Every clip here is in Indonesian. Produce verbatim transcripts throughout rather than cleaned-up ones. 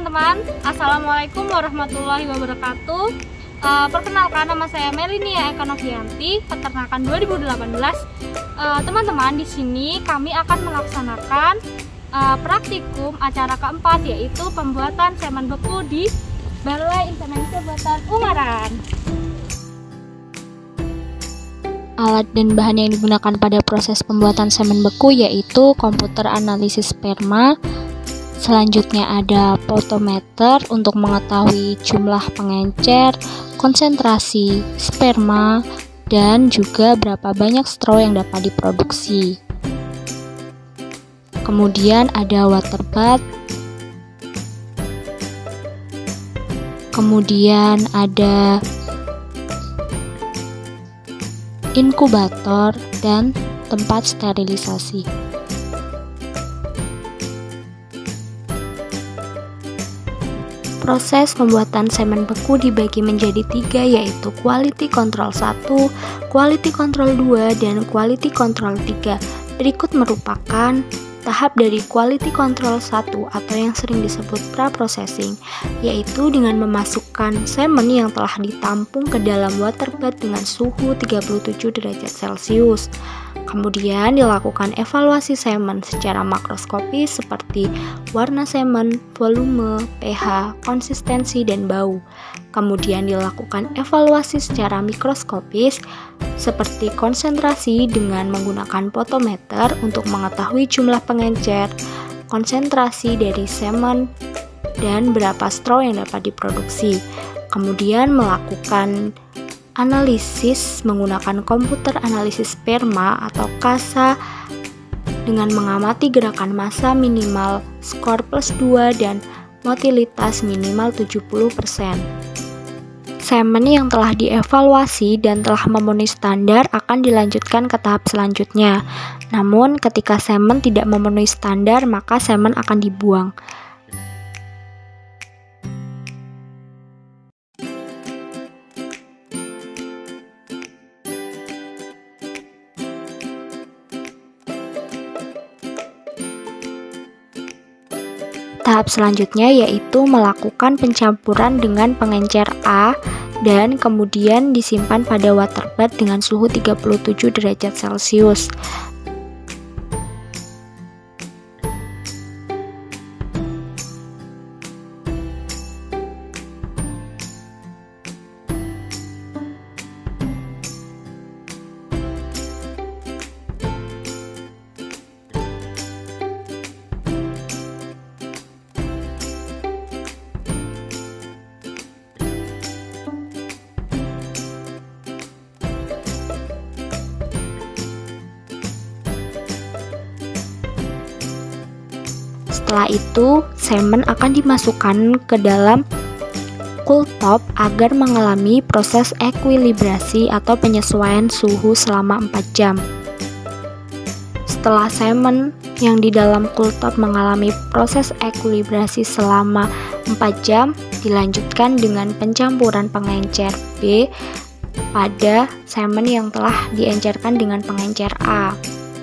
teman-teman, Assalamualaikum warahmatullahi wabarakatuh. uh, Perkenalkan, nama saya Melinia Eka Novianti, Peternakan dua ribu delapan belas. uh, Teman-teman, di sini kami akan melaksanakan uh, praktikum acara keempat, yaitu pembuatan semen beku di Balai Inseminasi Buatan Ungaran. Alat dan bahan yang digunakan pada proses pembuatan semen beku yaitu komputer analisis sperma. Selanjutnya ada potometer untuk mengetahui jumlah pengencer, konsentrasi sperma, dan juga berapa banyak straw yang dapat diproduksi. Kemudian ada water bath. Kemudian ada inkubator dan tempat sterilisasi. Proses pembuatan semen beku dibagi menjadi tiga, yaitu quality control satu, quality control dua, dan quality control tiga. Berikut merupakan tahap dari quality control satu atau yang sering disebut pra-processing, yaitu dengan memasukkan semen yang telah ditampung ke dalam water bath dengan suhu tiga puluh tujuh derajat Celcius. Kemudian dilakukan evaluasi semen secara makroskopis seperti warna semen, volume, pH, konsistensi, dan bau. Kemudian dilakukan evaluasi secara mikroskopis seperti konsentrasi dengan menggunakan potometer untuk mengetahui jumlah pengencer, konsentrasi dari semen, dan berapa straw yang dapat diproduksi. Kemudian melakukan analisis menggunakan komputer analisis sperma atau KASA dengan mengamati gerakan massa minimal, skor plus dua, dan motilitas minimal tujuh puluh persen. Semen yang telah dievaluasi dan telah memenuhi standar akan dilanjutkan ke tahap selanjutnya. Namun, ketika semen tidak memenuhi standar, maka semen akan dibuang. Tahap selanjutnya yaitu melakukan pencampuran dengan pengencer A dan kemudian disimpan pada water bath dengan suhu tiga puluh tujuh derajat Celcius. Setelah itu, semen akan dimasukkan ke dalam cool top agar mengalami proses ekuilibrasi atau penyesuaian suhu selama empat jam. Setelah semen yang di dalam cool top mengalami proses ekuilibrasi selama empat jam, dilanjutkan dengan pencampuran pengencer B pada semen yang telah diencerkan dengan pengencer A.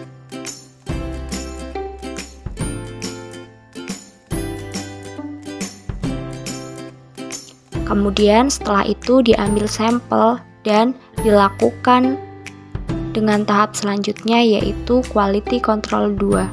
Kemudian setelah itu diambil sampel dan dilakukan dengan tahap selanjutnya yaitu quality control dua.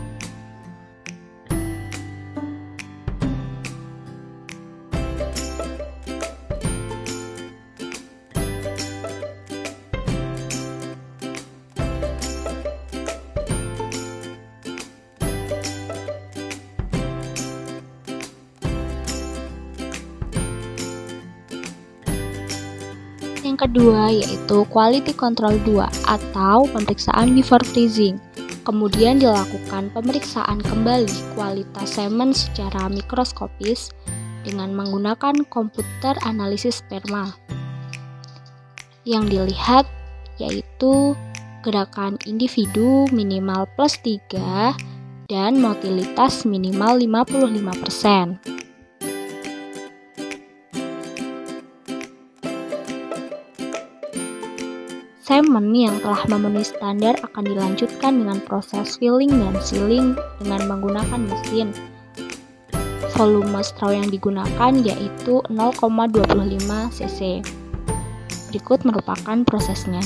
Yang kedua yaitu quality control dua atau pemeriksaan before freezing. Kemudian dilakukan pemeriksaan kembali kualitas semen secara mikroskopis dengan menggunakan komputer analisis sperma. Yang dilihat yaitu gerakan individu minimal plus tiga dan motilitas minimal lima puluh lima persen. Semen yang telah memenuhi standar akan dilanjutkan dengan proses filling dan sealing dengan menggunakan mesin. volume straw yang digunakan yaitu nol koma dua lima cc. Berikut merupakan prosesnya.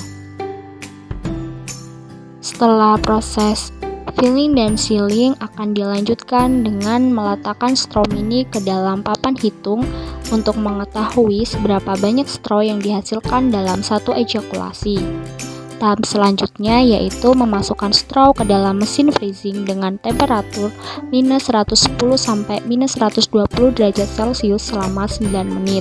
Setelah proses filling dan sealing akan dilanjutkan dengan meletakkan straw mini ke dalam papan hitung untuk mengetahui seberapa banyak straw yang dihasilkan dalam satu ejakulasi. Tahap selanjutnya yaitu memasukkan straw ke dalam mesin freezing dengan temperatur minus seratus sepuluh sampai minus seratus dua puluh derajat Celcius selama sembilan menit.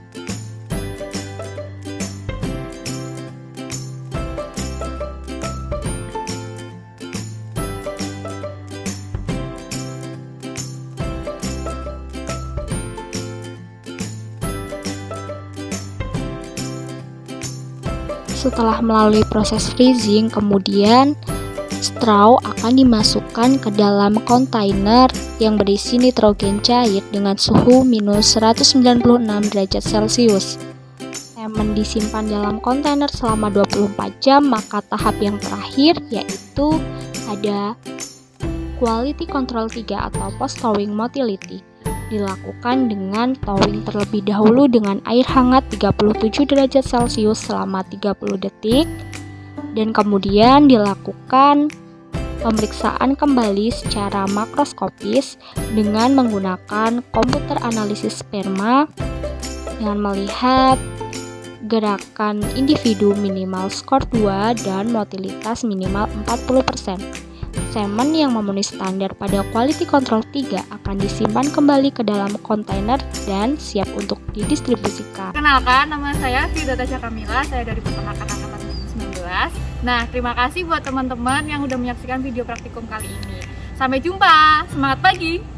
Setelah melalui proses freezing, kemudian straw akan dimasukkan ke dalam kontainer yang berisi nitrogen cair dengan suhu minus seratus sembilan puluh enam derajat Celcius. Semen disimpan dalam kontainer selama dua puluh empat jam, maka tahap yang terakhir yaitu ada quality control tiga atau post thawing motility. Dilakukan dengan thawing terlebih dahulu dengan air hangat tiga puluh tujuh derajat Celcius selama tiga puluh detik, dan kemudian dilakukan pemeriksaan kembali secara makroskopis dengan menggunakan komputer analisis sperma dengan melihat gerakan individu minimal skor dua dan motilitas minimal empat puluh persen. Semen yang memenuhi standar pada quality control tiga akan disimpan kembali ke dalam kontainer dan siap untuk didistribusikan. Kenalkan, nama saya Firda Tasya Kamila, saya dari Peternakan Angkatan dua ribu sembilan belas. Nah, terima kasih buat teman-teman yang udah menyaksikan video praktikum kali ini. Sampai jumpa, semangat pagi!